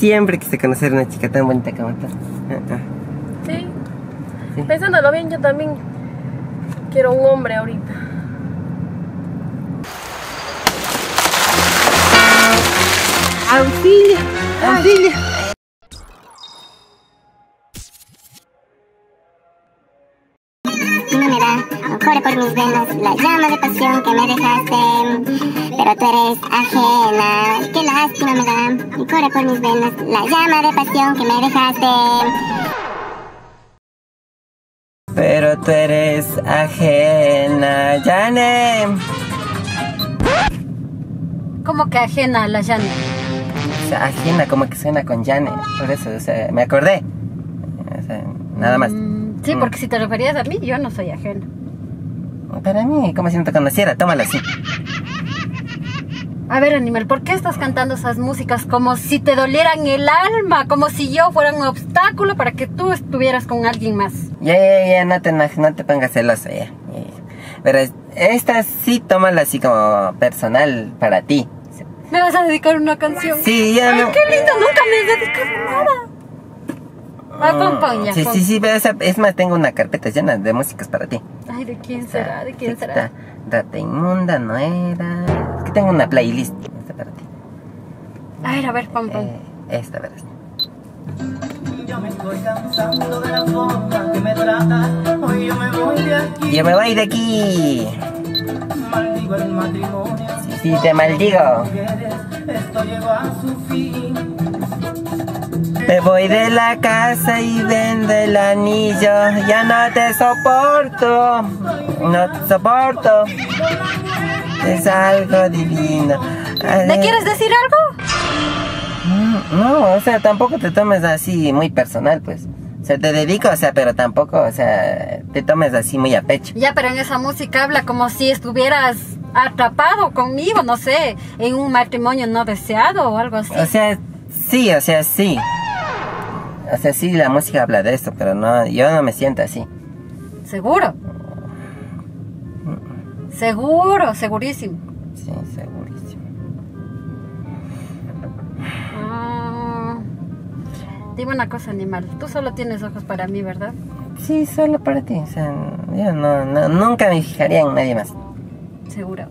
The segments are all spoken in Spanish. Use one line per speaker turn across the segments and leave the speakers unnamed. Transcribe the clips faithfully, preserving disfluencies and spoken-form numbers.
siempre quise conocer una chica tan bonita como tú.
Sí.
Sí.
Pensándolo bien, yo también quiero un hombre ahorita.
¡Auxilio! ¡Auxilio!
Me da, corre por mis venas la llama de pasión que me dejaste, pero tú eres ajena, qué lástima me da, corre por mis venas la llama de pasión que me dejaste.
Pero tú eres ajena, Jane.
¿Cómo que ajena a la Jane?
O sea, ajena, como que suena con Jane. Por eso, o sea, me acordé. O sea, nada más.
Mm, sí, porque si te referías a mí, yo no soy ajena.
Para mí, como si no te conociera, tómalo así.
A ver, animal, ¿por qué estás cantando esas músicas como si te dolieran el alma? Como si yo fuera un obstáculo para que tú estuvieras con alguien más.
Ya, ya, ya, no te, no, no te pongas celoso, ya, ya, ya. Pero esta sí, tómala así como personal para ti.
¿Me vas a dedicar una canción?
Sí, ya
Ay,
no.
qué lindo, nunca me has dedicado nada. Ah, pon, pon, ya,
Sí,
pon.
sí, sí, pero esa, es más, tengo una carpeta llena de músicas para ti.
Ay, ¿de quién será? ¿De quién
Esta,
será?
Rata inmunda no era. Es que tengo una playlist esta para ti.
A ver, a ver, pon, pon.
Eh, esta, verás.
Yo me estoy cansando de la forma que me tratas. Hoy yo me voy de aquí.
Yo me voy de aquí.
Maldigo el matrimonio.
Sí, sí, te maldigo.
Esto llegó a su fin.
Me voy de la casa y vendo el anillo. Ya no te soporto. No te soporto. Es algo divino.
¿Me quieres decir algo?
No, o sea, tampoco te tomes así muy personal, pues. O sea, te dedico, o sea, pero tampoco, o sea, te tomes así muy a pecho.
Ya, pero en esa música habla como si estuvieras atrapado conmigo, no sé, en un matrimonio no deseado o algo así.
O sea, sí, o sea, sí. O sea, sí, la música habla de esto, pero no, yo no me siento así.
¿Seguro? Seguro, segurísimo.
Sí, segurísimo.
Ah, dime una cosa, animal. Tú solo tienes ojos para mí, ¿verdad?
Sí, solo para ti, o sea, yo no, no, nunca me fijaría en nadie más.
Seguro.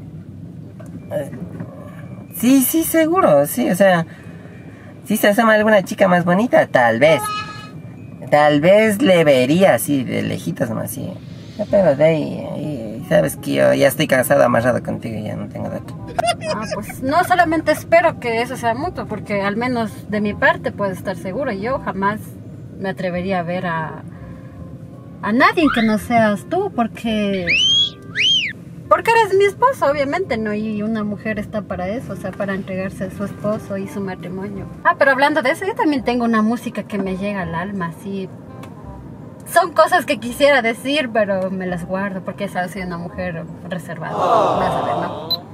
Sí, sí, seguro, sí, o sea, si se asoma alguna chica más bonita, tal vez. Tal vez le vería así, de lejitos nomás, sí. Pero de ahí, ahí, sabes que yo ya estoy cansado, amarrado contigo y ya no tengo de otro.
Ah, pues no solamente espero que eso sea mutuo, porque al menos de mi parte puedes estar seguro. Yo jamás me atrevería a ver a, a nadie que no seas tú, porque... Porque eres mi esposo, obviamente, ¿no? Y una mujer está para eso, o sea, para entregarse a su esposo y su matrimonio. Ah, pero hablando de eso, yo también tengo una música que me llega al alma, así. Son cosas que quisiera decir, pero me las guardo, porque ya sabes, soy una mujer reservada. Vas a ver,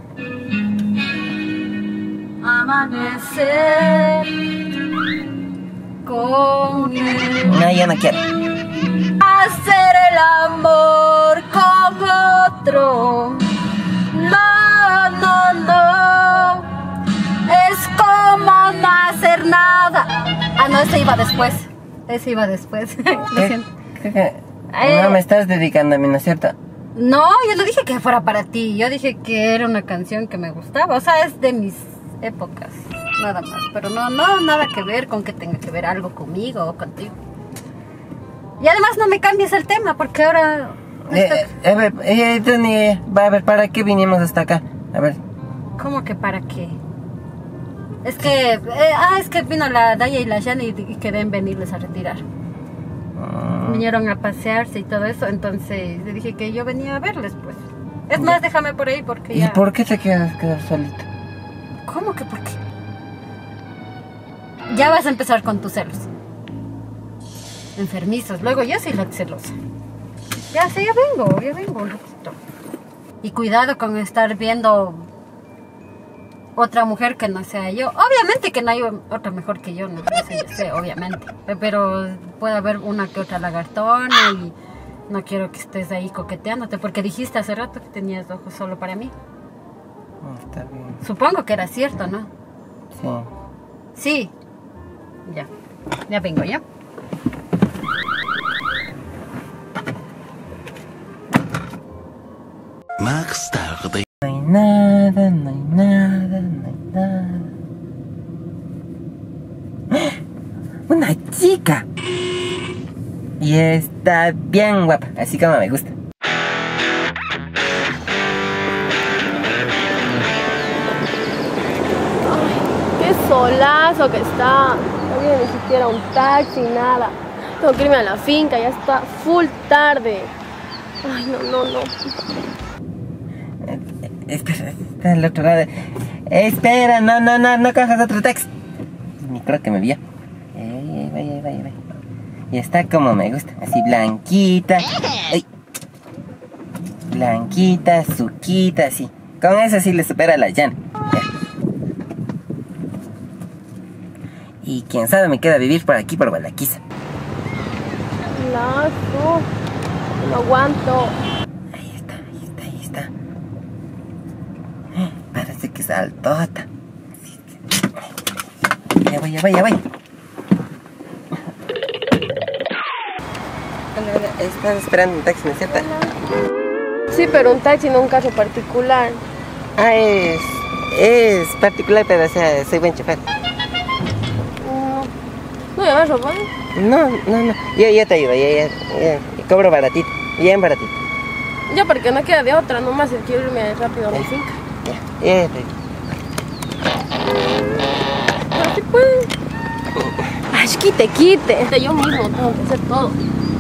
¿no? Amanecer con él.
No, yo no quiero.
Hacer el amor con otro. No, no, no. Es como no hacer nada. Ah, no, ese iba después. Ese iba después. Lo siento.
¿Qué, qué?
Eh.
No me estás dedicando a mí, ¿no es cierto?
No, yo no dije que fuera para ti. Yo dije que era una canción que me gustaba. O sea, es de mis épocas. Nada más. Pero no, no, nada que ver con que tenga que ver algo conmigo o contigo. Y además no me cambies el tema, porque ahora...
Eh, eh, a ver, eh, Tony, va a ver, ¿para qué vinimos hasta acá? A ver.
¿Cómo que para qué? Es que... eh, ah, es que vino la Daya y la Jane y, y querían venirles a retirar.
Mm.
Vinieron a pasearse y todo eso, entonces le dije que yo venía a verles, pues. Es más, déjame por ahí porque
¿Y
ya...
por qué te quedas quedar solito?
¿Cómo que por qué? Ya vas a empezar con tus celos. Enfermizos. Luego yo soy la celosa. Ya sé, ya vengo, ya vengo un ratito. Y cuidado con estar viendo otra mujer que no sea yo. Obviamente que no hay otra mejor que yo, no sé, yo sé, obviamente. Pero puede haber una que otra lagartona y no quiero que estés ahí coqueteándote, porque dijiste hace rato que tenías ojos solo para mí.
Oh, está bien.
Supongo que era cierto, ¿no?
Sí.
Sí. Ya, ya vengo, ¿ya?
Más tarde.
No hay nada, no hay nada, no hay nada. ¡Ah! ¡Una chica! Y está bien guapa, así como me gusta.
Qué solazo que está. No viene ni siquiera un taxi, nada. Tengo que irme a la finca, ya está full tarde. Ay, no, no, no.
Eh, Espera, está al otro lado. Espera, no, no, no, no cojas otro taxi. Ni creo que me vio. Ahí va, ahí va, ahí va. Y está como me gusta, así blanquita. Ay. Blanquita, suquita, así. Con eso sí le supera a la llana. Ya. Y quién sabe me queda vivir por aquí, por Gualaquiza.
Lazo. No aguanto.
Ahí está, ahí está, ahí está. Parece que es altota. Ya voy, ya voy, ya voy. Hola, hola, estás esperando un taxi, ¿no es cierto?
Sí, pero un taxi, no un carro particular.
Ah, es... es particular, pero o sea, soy buen chofer.
No, no me vas a robar.
No, no, no. Yo, yo te ayudo, ya, ya, ya. Cobro baratito, bien baratito.
Ya, porque no queda de otra, nomás el quiero irme rápido a mi finca.
Ya, ya te ayudo.
Así puede. Ay, quite, quite. Yo mismo tengo que hacer todo.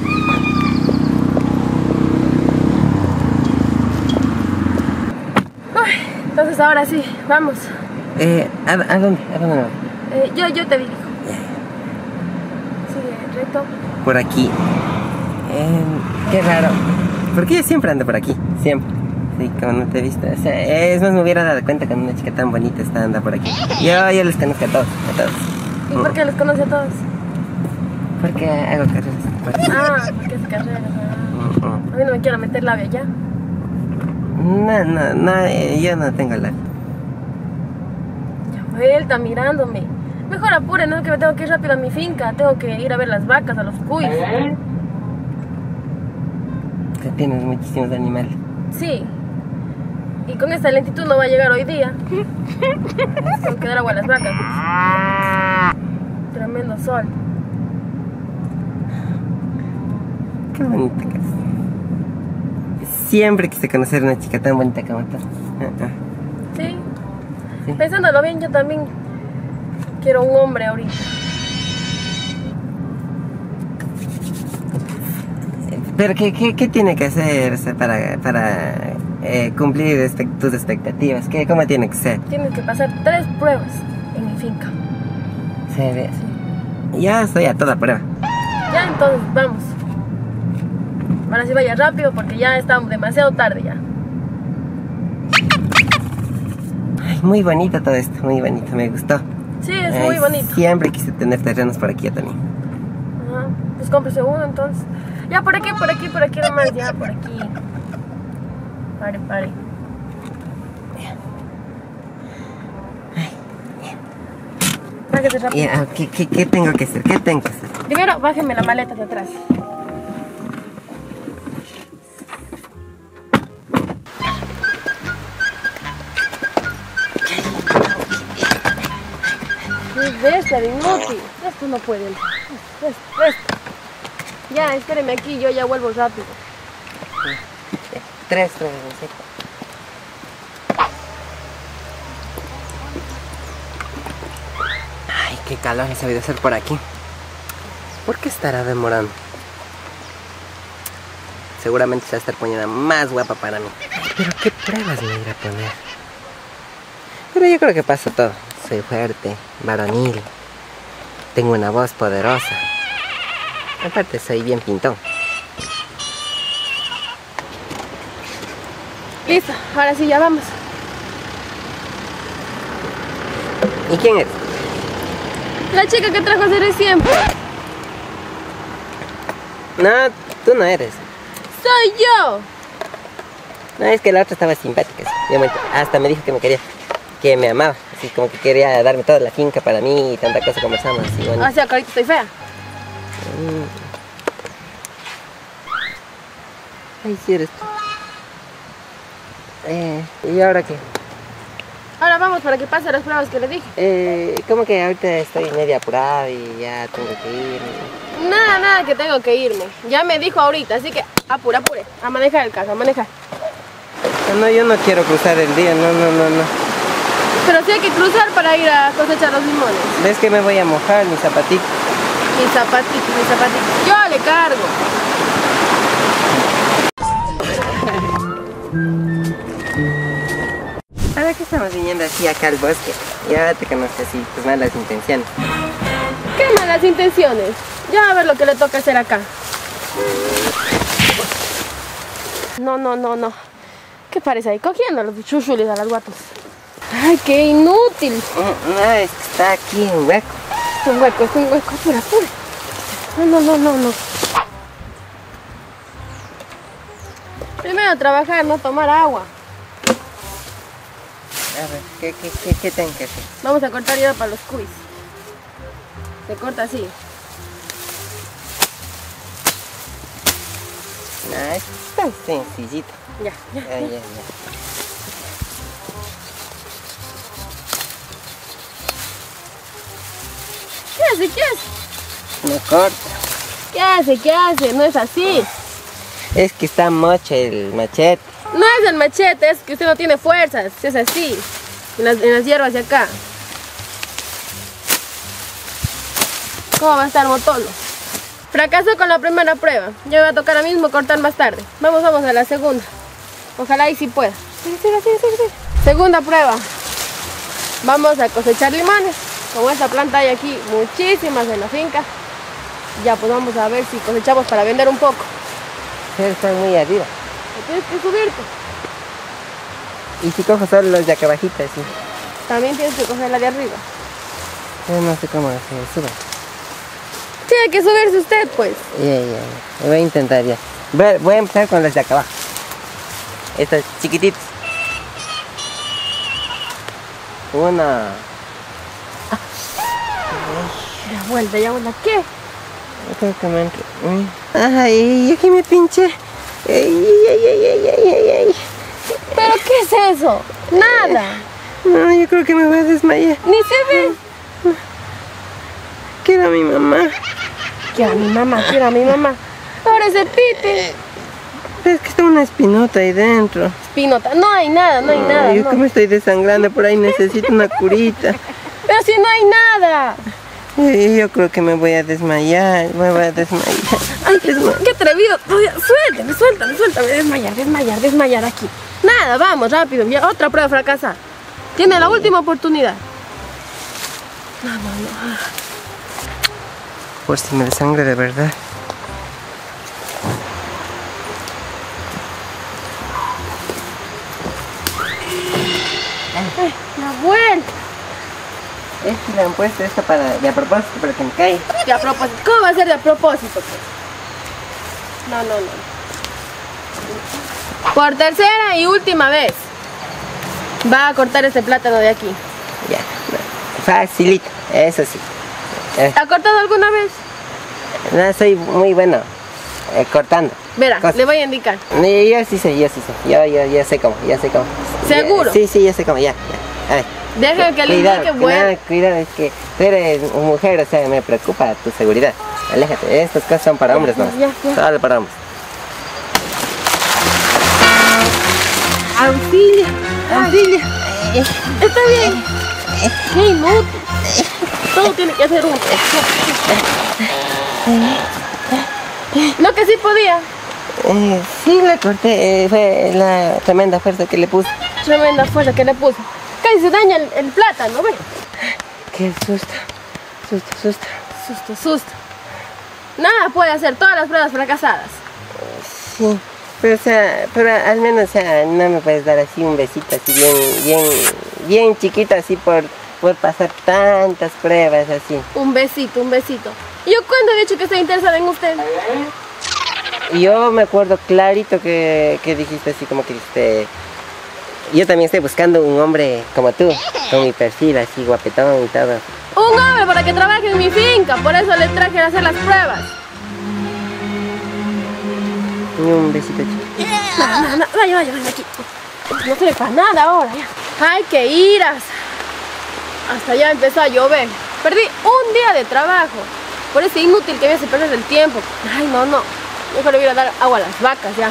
Ay, entonces ahora sí, vamos.
Eh, ¿a, a dónde? ¿A dónde?
Eh, yo, yo te dirijo. Sigue recto.
Por aquí. Eh, qué raro. Porque yo siempre ando por aquí, siempre. Sí, como no te he visto. O sea, es más, me hubiera dado cuenta que una chica tan bonita está anda por aquí. Yo, yo les conozco a todos, a todos.
¿Y por qué los conoce a todos?
Porque hago carreras. Por aquí.
Ah, porque es carrera.
Mm,
A mí no me quiero meter labia ya.
mm. No, no, no, eh, yo no tengo la...
Ya vuelta mirándome. Mejor apure, no es que me tengo que ir rápido a mi finca. Tengo que ir a ver las vacas, a los cuyes.
Que tienes muchísimos animales.
Sí. Y con esta lentitud no va a llegar hoy día. Tengo que dar agua a las vacas. Tremendo sol.
Qué bonita que es. Siempre quise conocer a una chica tan bonita como tú. Ah, ah.
Sí.
Sí.
Pensándolo bien, yo también quiero un hombre ahorita.
Pero ¿qué, qué, qué tiene que hacer, o sea, para, para eh, cumplir espe- tus expectativas? ¿Qué, ¿Cómo tiene que ser?
Tienes que pasar tres pruebas en mi finca.
Se ve. Ya estoy a toda prueba.
Ya, entonces, vamos. Ahora sí vaya rápido porque ya estamos demasiado tarde ya.
Ay, muy bonito todo esto, muy bonito, me gustó.
Sí, es
Ay,
muy bonito.
Siempre quise tener terrenos por aquí yo también.
Ajá. Pues cómprese uno entonces. Ya, por aquí, por aquí, por aquí nomás, ya, por aquí. Pare, pare. Bájese rápido.
Ya, ¿qué, qué, ¿Qué tengo que hacer? ¿Qué tengo que hacer?
Primero, bájeme la maleta de atrás. ¿Qué ves, tan inútil? Esto no puede. Esto, esto, esto. Ya, espéreme aquí, yo ya vuelvo rápido.
Tres, tres, sí. Ay, qué calor he sabido hacer por aquí. ¿Por qué estará demorando? Seguramente se va a estar poniendo más guapa para mí. Ay, pero qué pruebas me irá a poner. Pero yo creo que pasa todo. Soy fuerte, varonil. Tengo una voz poderosa. Aparte soy bien pintón.
Listo, ahora sí, ya vamos.
¿Y quién eres?
La chica que trajo hace recién.
No, tú no eres.
¡Soy yo!
No, es que la otra estaba simpática. Sí. Hasta me dijo que me quería. que me amaba, así como que quería darme toda la finca para mí y tanta cosa conversamos, así bueno.
O sea, que ahorita estoy fea.
Mm. Ay, sí eres tú. Eh, ¿y ahora qué?
Ahora vamos para que pase las pruebas que le dije.
Eh, como que ahorita estoy media apurada y ya tengo que ir.
Nada, nada que tengo que irme. Ya me dijo ahorita, así que apure, apure. A manejar el carro, a manejar.
No, no, yo no quiero cruzar el día, no, no, no, no.
Pero sí hay que cruzar para ir a cosechar los limones.
¿Ves que me voy a mojar mi zapatito?
Mis zapatitos, mis zapatitos. Yo le cargo.
¿Para qué estamos viniendo así acá al bosque? Y ahora te conozco así, tus malas intenciones.
¿Qué malas intenciones? Ya a ver lo que le toca hacer acá. No, no, no, no. ¿Qué parece ahí? Cogiendo los chuchulis a las guatos. ¡Ay, qué inútil!
Mm, No, es que está aquí un hueco.
Es un hueco, es un hueco. Apura, apura. No, no, no, no, no. Primero trabajar, no tomar agua.
A ver, ¿qué, qué, qué, qué tengo que hacer?
Vamos a cortar ya para los cuis. Se corta así.
No, es tan sencillito.
Ya, ya.
Ya, ya, ya.
¿Qué hace? ¿Qué hace?
No corta.
¿Qué hace? ¿Qué hace? No es así.
Es que está mocho el machete.
No es el machete, es que usted no tiene fuerzas. Es así. En las, en las hierbas de acá. ¿Cómo va a estar Motolo? Fracasó con la primera prueba. Ya va a tocar ahora mismo cortar más tarde. Vamos, vamos a la segunda. Ojalá y sí pueda. Sigue, sigue, sigue, sigue, sigue. Segunda prueba. Vamos a cosechar limones. Como esta planta hay aquí muchísimas en la finca. Ya pues vamos a ver si cosechamos para vender un poco.
Pero están muy arriba.
Te tienes que subirte.
Y si cojo solo los de acá abajito, así.
También tienes que coger la de arriba.
Yo no sé cómo se suben.
Tiene que subirse usted, pues.
Ya, ya, ya. Voy a intentar ya. Voy, voy a empezar con los de acá abajo. Estos chiquititos. Una.
Ya vuelta, ya vuelta. ¿Qué?
Yo creo que me entro. Ay, aquí me pinché. Ay, ay, ay, ay, ay, ay, ay.
¿Pero qué es eso? Nada.
No, yo creo que me voy a desmayar.
Ni se ve.
Quiero a mi mamá.
Quiero a mi mamá, quiero a mi mamá. Ahora ese pite.
Es que está una espinota ahí dentro.
Espinota. No hay nada, no hay nada.
Yo
no.
que me estoy desangrando por ahí, necesito una curita.
Pero si no hay nada.
Y yo creo que me voy a desmayar, me voy a desmayar.
Ay, qué, qué atrevido. Suéltame, suéltame, suéltame. Desmayar, desmayar, desmayar aquí. Nada, vamos, rápido. Ya otra prueba fracasada. Tiene la última oportunidad. No, no, no.
Por si me desangre de verdad.
Ay, la vuelta.
Es que le han puesto esto para, de a propósito para que me caiga.
De a propósito. ¿Cómo va a ser de a propósito? Pues? No, no, no. Por tercera y última vez. Va a cortar este plátano de aquí.
Ya, no, facilito, eso sí. Eh,
¿Ha cortado alguna vez?
no soy muy bueno eh, cortando.
Verá,
cosas.
le voy a indicar.
Y yo sí sé, yo sí sé. Yo, yo, yo sé cómo, yo sé cómo.
¿Seguro?
Ya, sí, sí, yo sé cómo, ya, ya. A ver.
Deja que le
Cuidado,
indique
que
bueno.
nada, cuidado, es que tú eres mujer, o sea, me preocupa tu seguridad. Aléjate, estas cosas son para hombres, ¿no?
Ya, ya.
Solo para hombres.
Auxilio, auxilio. Está bien. Qué inútil. Todo tiene que hacer uno. Lo que sí podía.
Eh, sí, le corté, eh, fue la tremenda fuerza que le puse.
Tremenda fuerza que le puso. Casi se daña el, el plátano, ¿ves?
Qué susto, susto, susto.
Susto, susto. Nada puede hacer, todas las pruebas fracasadas.
Sí, pero o sea, pero al menos, o sea, no me puedes dar así un besito así bien, bien, bien chiquito así por, por pasar tantas pruebas así.
Un besito, un besito. ¿Y yo cuándo he dicho que estoy interesada en usted?
Y yo me acuerdo clarito que, que dijiste así como que dijiste, Yo también estoy buscando un hombre como tú, con mi perfil así guapetón y todo.
Un hombre para que trabaje en mi finca, por eso le traje a hacer las pruebas.
Y un besito chiquito.
No, no, no, vaya, vaya, vaya aquí. No sirve para nada ahora ya. Hay que ir hasta... hasta ya empezó a llover. Perdí un día de trabajo. Por eso es inútil que me hace perder el tiempo. Ay, no, no. Mejor le voy a dar agua a las vacas ya.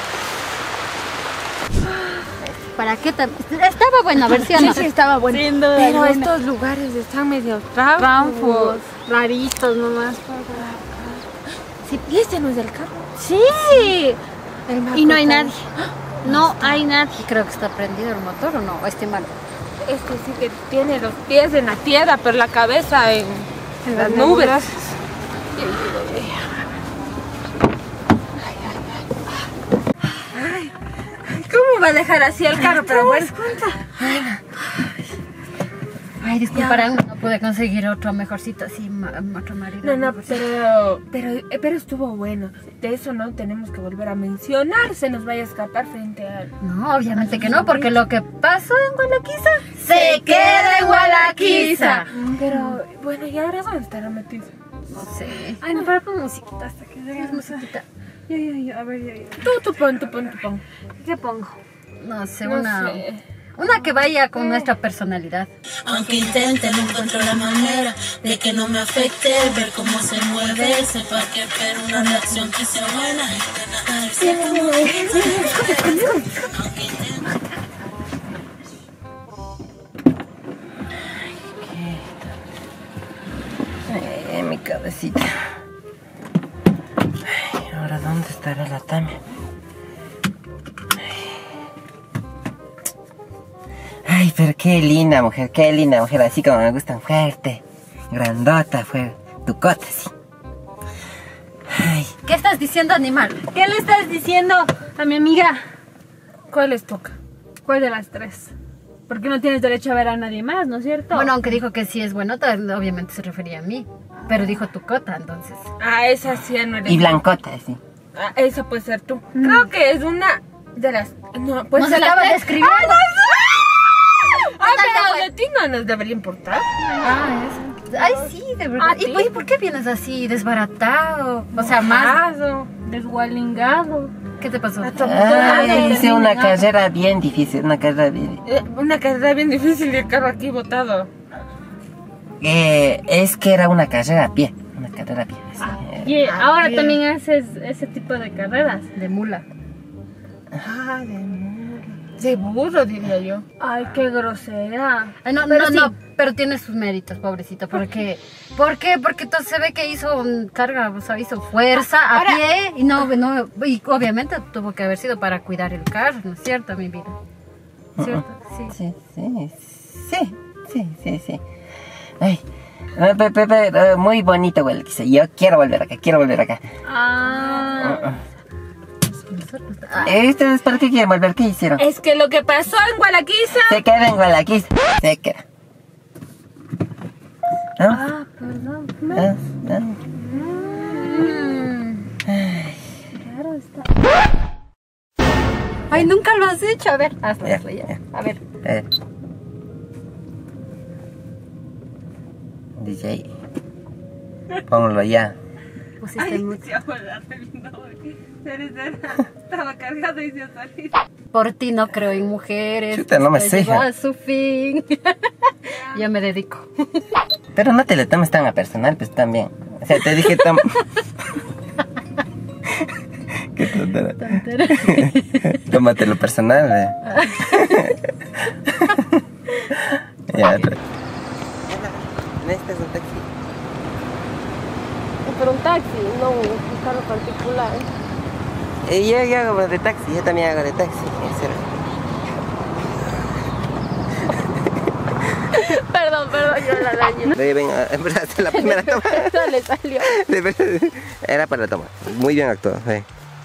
¿Para qué tan...? Estaba buena versión.
Sí, sí, estaba bueno.
Sin duda
Pero
alguna.
estos lugares están medio tráfugos.
Tráfugos, raritos nomás.
Sí, ¿y este no es el carro?
Sí.
El Marco
Y no hay
Polo.
nadie. No hay nadie.
Creo que está prendido el motor o no, o este mal.
Este sí que tiene los pies en la tierra, pero la cabeza en, en las nubes. ¿Cómo va a dejar así el carro? Pero bueno.
Ay, disculparán, no pude conseguir otro mejorcito así, ma- otro marido.
No, no, pero, pero, eh, pero estuvo bueno. De eso no tenemos que volver a mencionar. Se nos vaya a escapar frente a...
No, obviamente que no, porque lo que pasó en Gualaquiza se queda en Gualaquiza.
Pero, bueno, ¿y ahora dónde estará metido?
No sé.
Ay, no, pero pon musiquita hasta que llegue musiquita. Ya, ya, ya, a ver, ya, ya. Tú, tú pon, tú pon, tú pon. ¿Qué pongo?
No sé,
No
una,
sé.
una que vaya con nuestra personalidad.
Aunque intente, no encuentro la manera de que no me afecte ver cómo se mueve ese parque, pero una reacción que sea buena y sé cómo aunque intente.
Ay, mi cabecita. Ay, ahora dónde estará la Tami. Ay, pero qué linda mujer, qué linda mujer, así como me gustan, fuerte, grandota, fue tucota, sí. Ay,
¿Qué estás diciendo, animal?
¿Qué le estás diciendo a mi amiga? ¿Cuál les toca? ¿Cuál de las tres? Porque no tienes derecho a ver a nadie más, ¿no es cierto?
Bueno, aunque dijo que sí es buenota, obviamente se refería a mí. Pero dijo tu cota, entonces.
Ah, esa sí ya no eres.
y blancota, sí.
Ah, esa puede ser tú. Creo que es una de las... No, pues
No se estaba describiendo.
Ah, pero de ti no nos debería importar.
Ah, eso. Ay, sí, de verdad.
¿A
¿Y,
ti?
y por qué vienes así, desbaratado? O sea, más...
Mojado, desgualingado.
¿Qué te pasó?
Ay, hice una carrera bien difícil, una carrera bien...
Eh, Una carrera bien difícil y el carro aquí botado.
Eh, es que era una carrera a pie, una carrera a pie. Sí, eh.
Y ahora también haces ese tipo de carreras.
De mula.
Ah, de mula. De burro, diría yo. Ay, qué grosera.
Ay, no,
Pero
no,
sí.
no, pero tiene sus méritos, pobrecito. Porque, ¿por qué? Porque entonces se ve que hizo un carga, o sea, hizo fuerza a
Ahora-
pie y no, no, y obviamente tuvo que haber sido para cuidar el carro, ¿no es cierto, mi vida? ¿Cierto? Sí.
Sí, sí, sí, sí, sí, sí. Ay, eh, pe- pe- pe- eh, muy bonito, güey, quise. Yo quiero volver acá, quiero volver acá.
Ah.
¿Ustedes para qué quieren volver? ¿Qué hicieron?
Es que lo que pasó en Gualaquiza.
Se queda en Gualaquiza, se queda. ¿No?
Ah, perdón.
¿No? ¿No?
Ay, nunca lo has hecho. A ver, hazlo,
Ya,
hazlo ya.
ya.
A ver.
Eh. D J, póngalo ya.
Pusiste mucho.
Estaba cargado y se salió.
Por ti no creo en mujeres.
Chuta, no me
Esto
sé,
llegó
hija.
a su fin. Yo me dedico.
Pero no te lo tomes tan a personal, pues también. O sea, te dije tom... Qué tontera. Tómatelo personal, eh. Ya, otra. ¿Necesitas un taxi?
Pero un taxi, no un carro particular.
Eh, yo, yo hago de taxi, yo también hago de taxi. en serio.
Perdón, perdón, yo la dañé.
Oye, ven, ah, en verdad, la primera toma.
No le salió.
De verdad, era para la toma. Muy bien actuado, sí.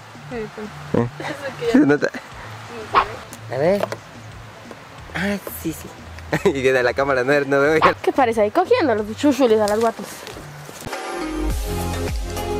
Se nota. A ver. Ah, sí, sí. Y que de la cámara no, no veo.
¿Qué parece ahí? Cogiendo los chuchulis a las guatas.